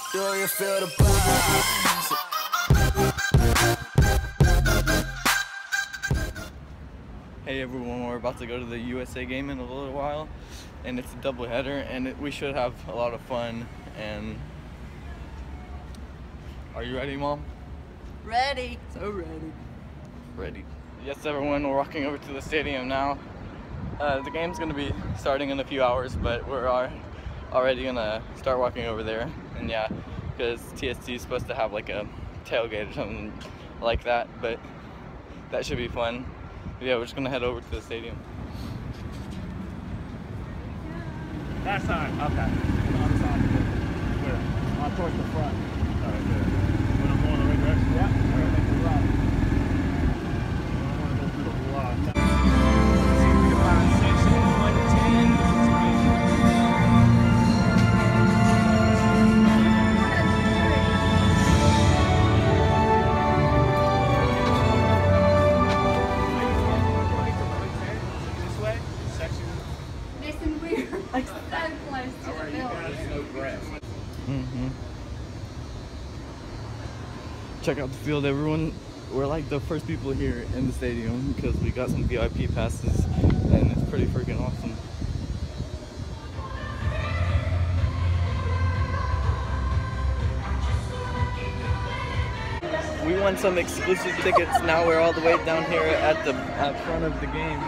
Do you feel the buzz? Hey everyone, we're about to go to the USA game in a little while, and it's a doubleheader, and we should have a lot of fun. And are you ready, Mom? Ready. So ready. Ready. Yes, everyone, we're walking over to the stadium now. The game's gonna be starting in a few hours, but we're already gonna start walking over there. And yeah, because TST is supposed to have like a tailgate or something like that, but that should be fun. But yeah, we're just gonna head over to the stadium. That side, okay. On the side. Good. On towards the front. All right, good. When I'm going the right direction? Yeah. All right, make the left. I don't want to go through the block. Check out the field, everyone. We're like the first people here in the stadium because we got some VIP passes, and it's pretty freaking awesome. We won some exclusive tickets. Now we're all the way down here at the front of the game.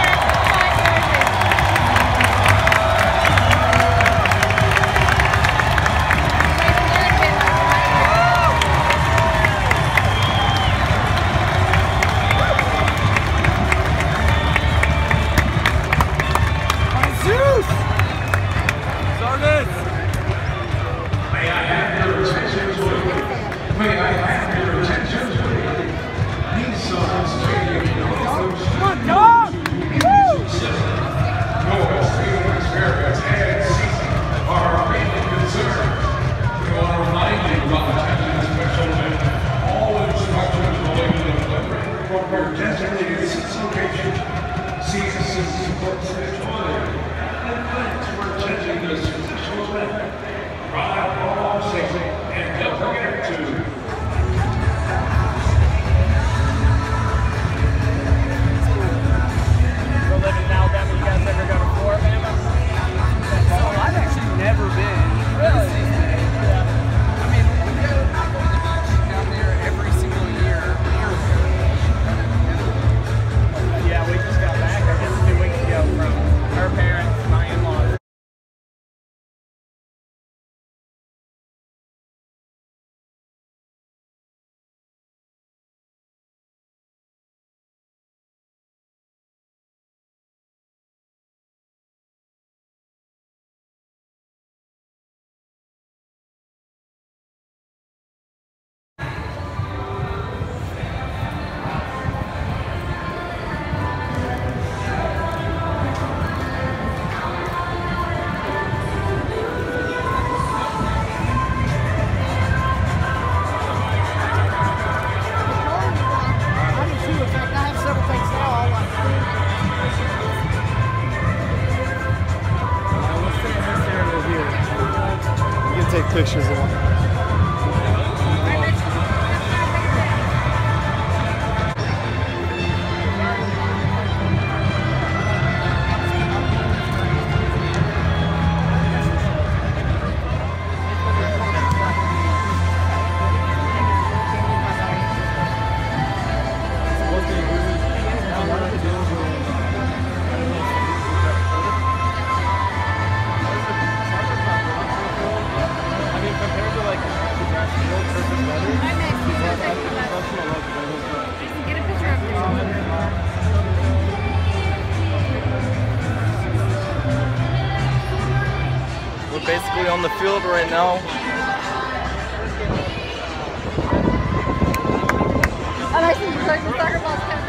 Take pictures of them. We're basically on the field right now. And I see you like the soccer balls coming.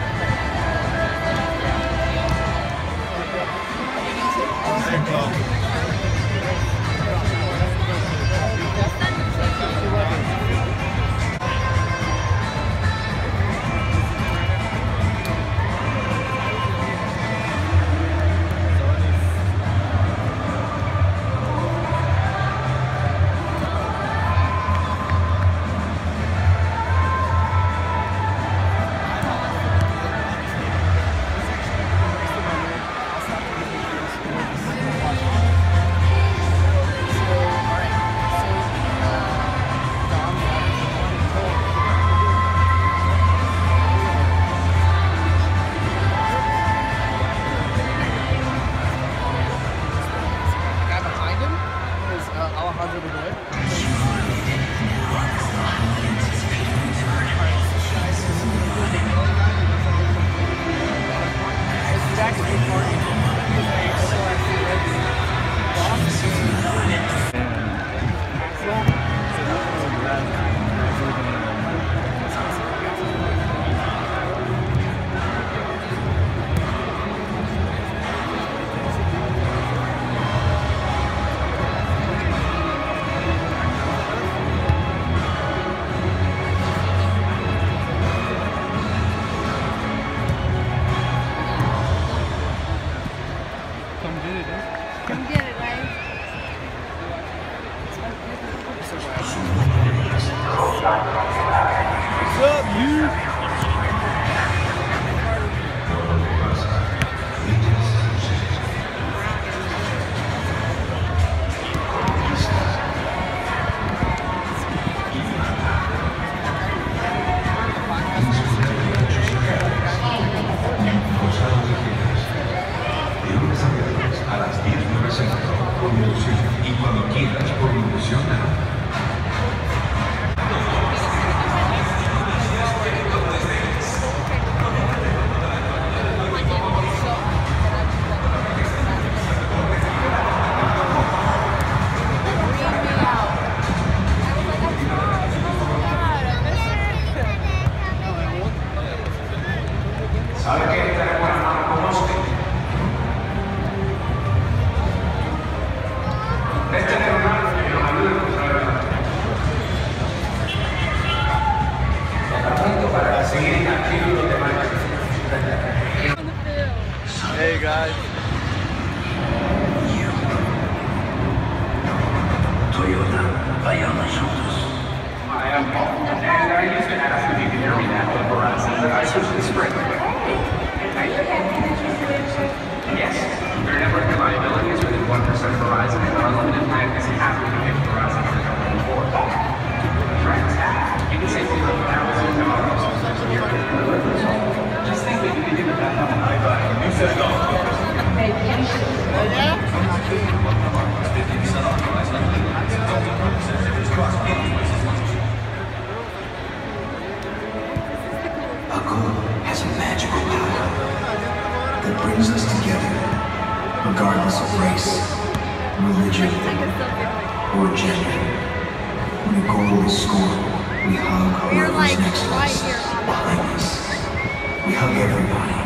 regardless of race, religion, or gender. When a goal is scored, we hug whoever's next to us, behind us. We hug everybody.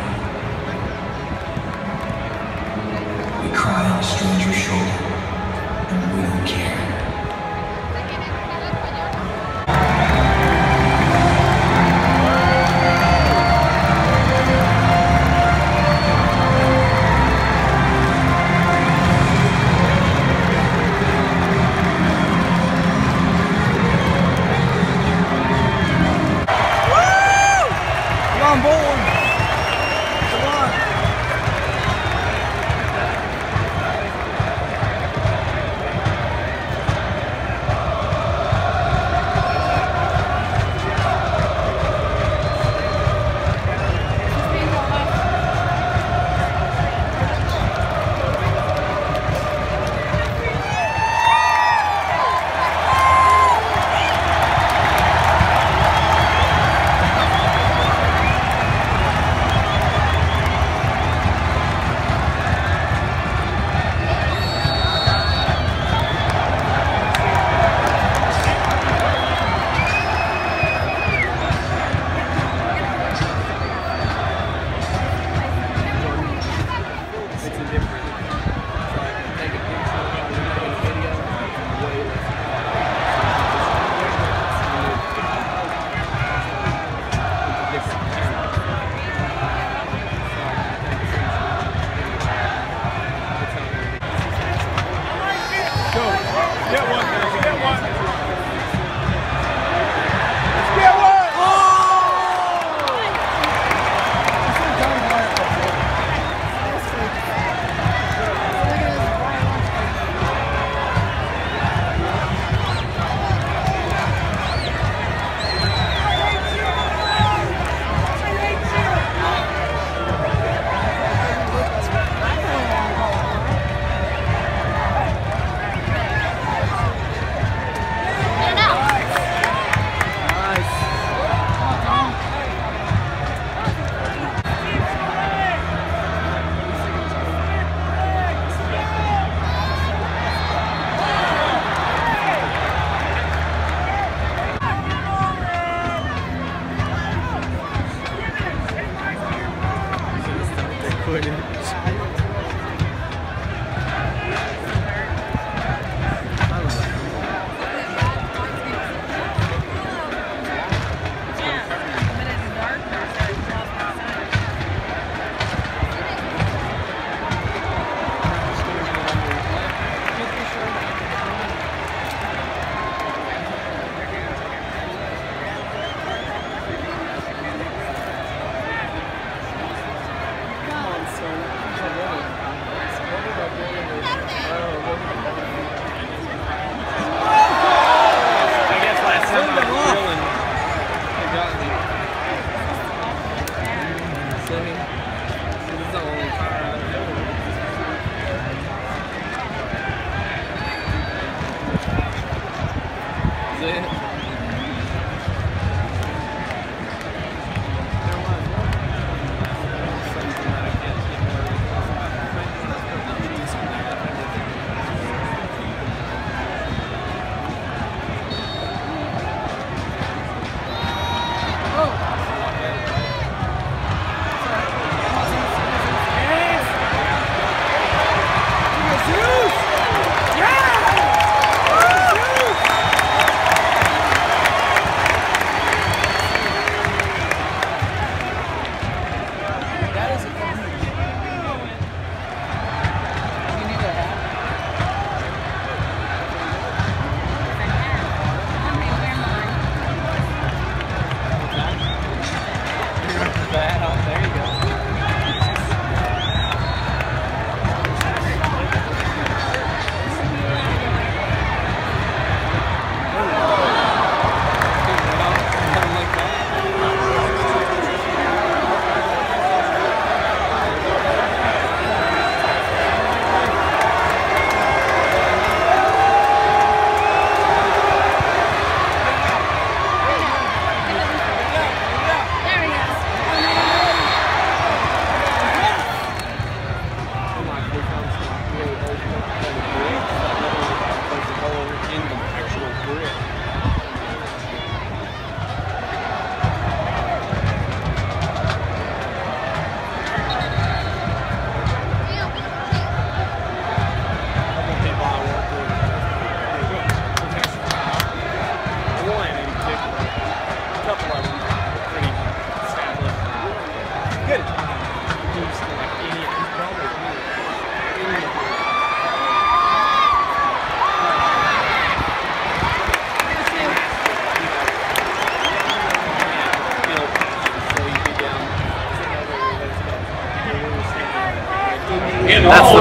We cry on a stranger's shoulder, and we don't care. On board. Come on.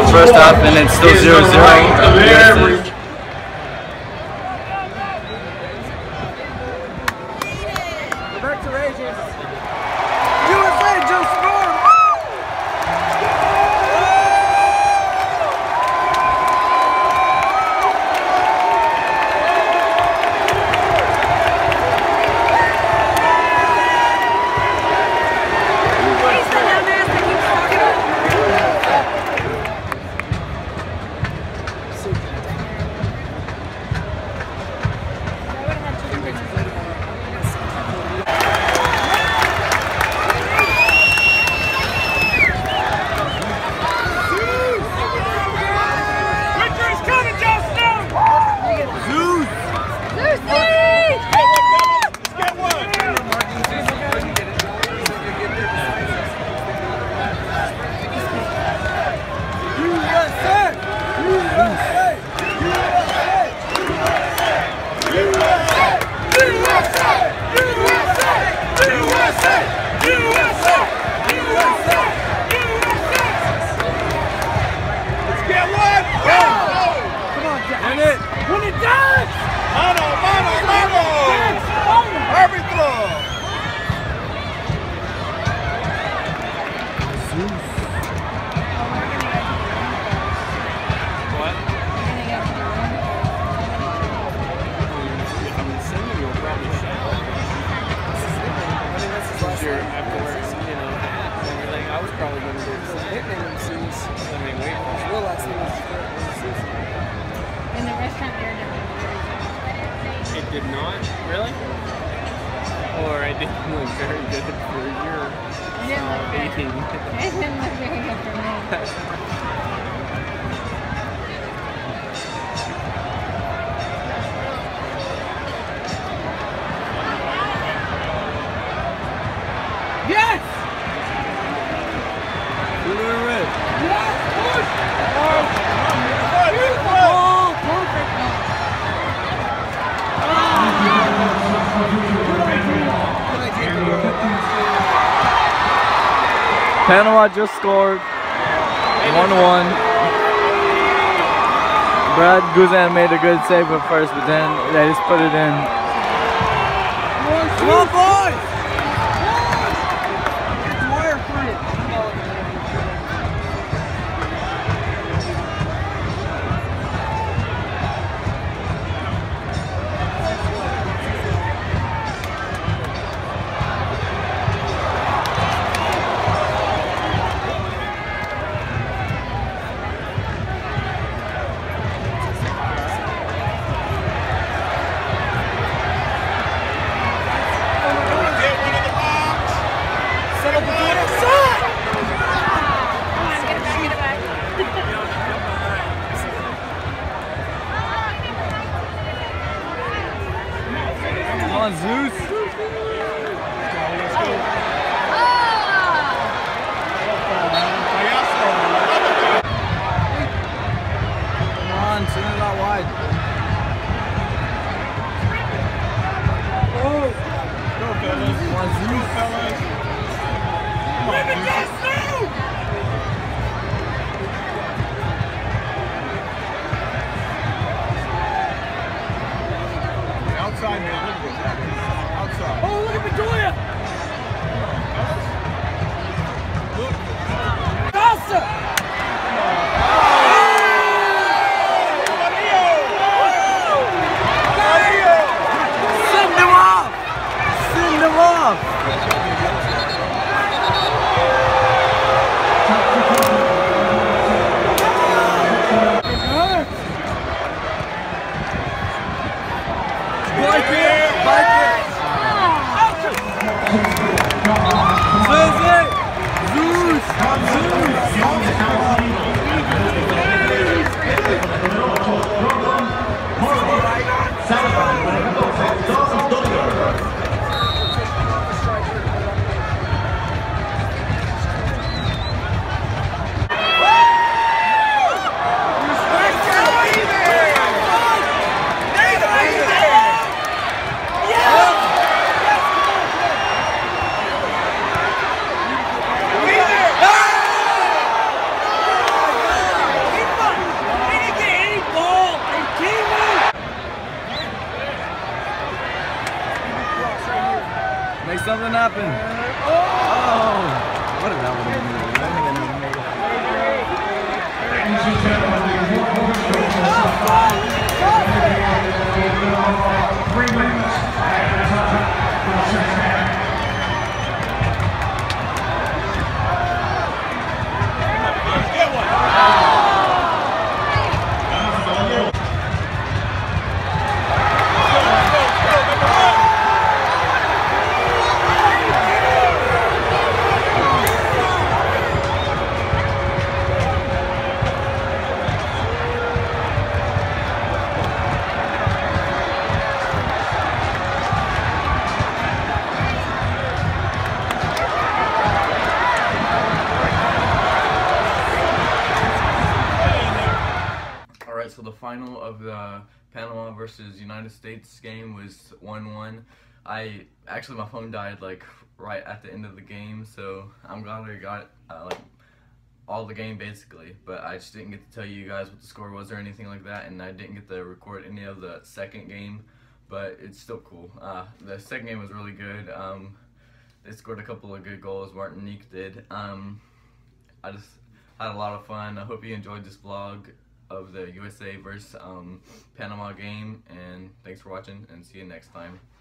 first half, and it's still 0-0. Did not? Really? Or it didn't look very good for your eating. It didn't look very good for me. Yes! Blue and red. Yes! Push! Oh, perfect! Panama just scored 1-1. Brad Guzan made a good save at first, but then they just put it in. Come on, boys! It's wire free. Come on, Zeus! Come on, send it out wide. Go, fellas. Come on, Zeus. Go, fellas. Outside, man. Look at this. Outside. Oh, look at Bedoya! Look. Costa! Send him off! Send him off! Bike it! Bike it! Zeus! Make something happen. Oh! What if that would have been really good? I think I never made it. Alright, so the final of the Panama versus United States game was 1-1. My phone died like right at the end of the game, so I'm glad I got like all the game basically, but I just didn't get to tell you guys what the score was or anything like that, and I didn't get to record any of the second game, but it's still cool. The second game was really good. They scored a couple of good goals, Martinique did. I just had a lot of fun. I hope you enjoyed this vlog of the USA versus Panama game, and thanks for watching, and see you next time.